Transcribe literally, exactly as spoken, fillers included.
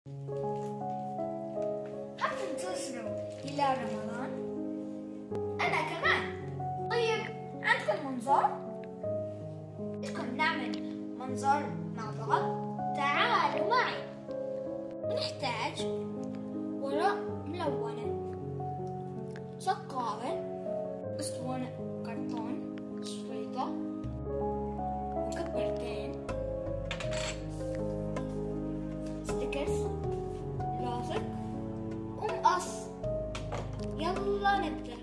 حابين توصلوا إلى رمضان؟ أنا كمان. طيب عندكم منظار؟ بدكم نعمل منظار مع بعض؟ تعالوا معي. نحتاج ورق ملونة، سكارة، أسطوانة كرتون، شريطة، وكبرتين، ستيكرز، لاصق، ومقص. يلا نبدأ.